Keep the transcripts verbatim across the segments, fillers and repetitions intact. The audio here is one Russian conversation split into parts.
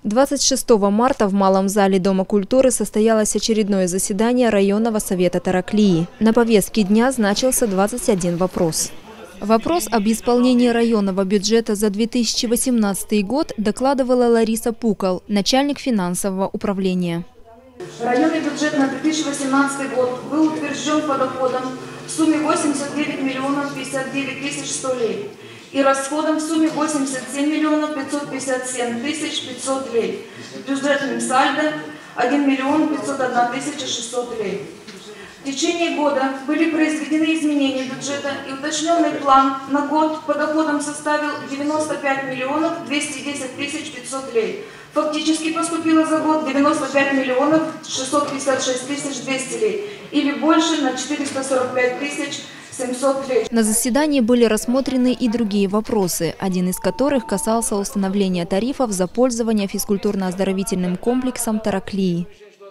двадцать шестого марта в Малом зале Дома культуры состоялось очередное заседание районного совета Тараклии. На повестке дня значился двадцать один вопрос. Вопрос об исполнении районного бюджета за две тысячи восемнадцатый год докладывала Лариса Пукол, начальник финансового управления. Районный бюджет на две тысячи восемнадцатый год был утвержден по доходам в сумме восемьдесят девять миллионов пятьдесят девять тысяч сто лей и расходам в сумме восемьдесят семь миллионов пятьсот пятьдесят семь тысяч пятьсот лей. Бюджетным сальдо один миллион пятьсот одна тысяча шестьсот лей. В течение года были произведены изменения бюджета, и уточненный план на год по доходам составил девяносто пять миллионов двести десять тысяч пятьсот лей. Фактически поступило за год девяносто пять миллионов шестьсот пятьдесят шесть тысяч двести лей, или больше на четыреста сорок пять тысяч семьсот лей. На заседании были рассмотрены и другие вопросы, один из которых касался установления тарифов за пользование физкультурно-оздоровительным комплексом Тараклии.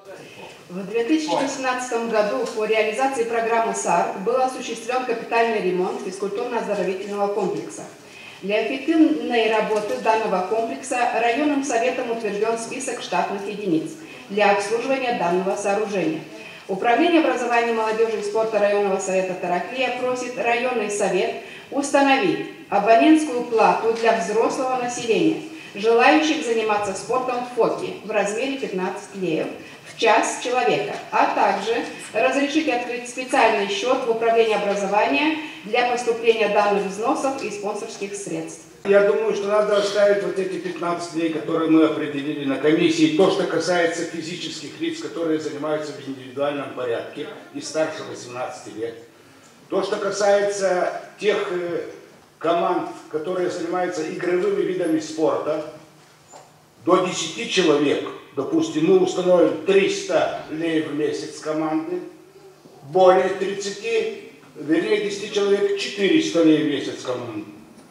В две тысячи восемнадцатом году по реализации программы САРК был осуществлен капитальный ремонт физкультурно-оздоровительного комплекса. Для эффективной работы данного комплекса районным советом утвержден список штатных единиц для обслуживания данного сооружения. Управление образования, молодежи и спорта районного совета Тараклия просит районный совет установить абонентскую плату для взрослого населения, желающих заниматься спортом в ФОКе в размере пятнадцать леев в час человека, а также разрешить открыть специальный счет в управлении образования для поступления данных взносов и спонсорских средств. Я думаю, что надо оставить вот эти пятнадцать лей, которые мы определили на комиссии. То, что касается физических лиц, которые занимаются в индивидуальном порядке и старше восемнадцати лет. То, что касается тех команд, которые занимаются игровыми видами спорта, до десяти человек, допустим, мы установим триста лей в месяц команды, более тридцати, вернее десяти человек, четыреста лей в месяц команды.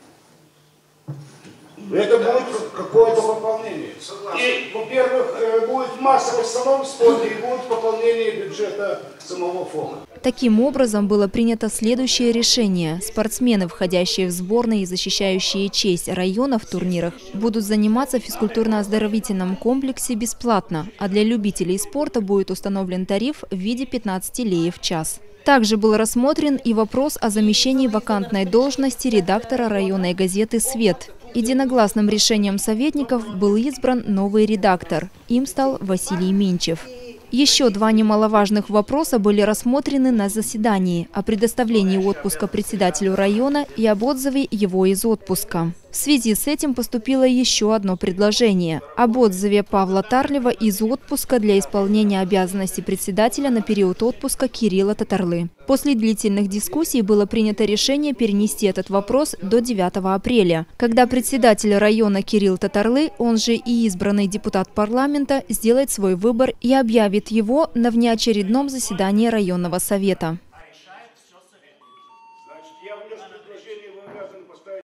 Это будет какое-то пополнение. И, во-первых, будет масса восстановок в спорте и будет пополнение бюджета самого фонда. Таким образом, было принято следующее решение. Спортсмены, входящие в сборные и защищающие честь района в турнирах, будут заниматься в физкультурно-оздоровительном комплексе бесплатно, а для любителей спорта будет установлен тариф в виде пятнадцати лей в час. Также был рассмотрен и вопрос о замещении вакантной должности редактора районной газеты «Свет». Единогласным решением советников был избран новый редактор. Им стал Василий Минчев. Еще два немаловажных вопроса были рассмотрены на заседании – о предоставлении отпуска председателю района и об отзыве его из отпуска. В связи с этим поступило еще одно предложение – об отзыве Павла Тарлева из отпуска для исполнения обязанностей председателя на период отпуска Кирилла Татарлы. После длительных дискуссий было принято решение перенести этот вопрос до девятого апреля, когда председатель района Кирилл Татарлы, он же и избранный депутат парламента, сделает свой выбор и объявит его на внеочередном заседании районного совета.